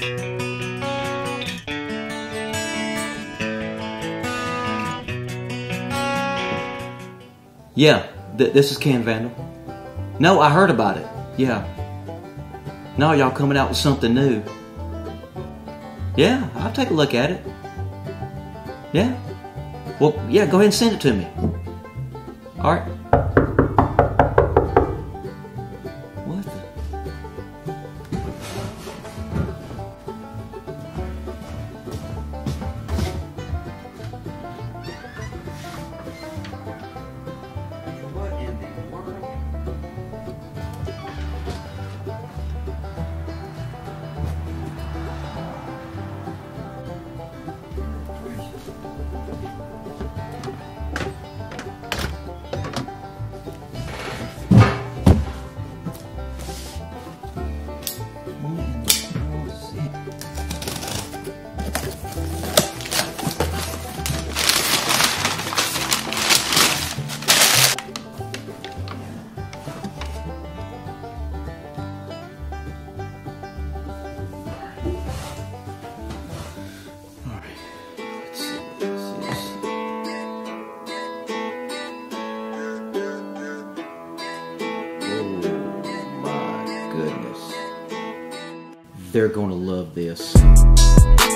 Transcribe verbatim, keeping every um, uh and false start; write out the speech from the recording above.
Yeah, th this is Can Vandal. No, I heard about it. Yeah. No, y'all coming out with something new. Yeah, I'll take a look at it. Yeah. Well, yeah, go ahead and send it to me. All right. What the? What in the world? They're gonna love this.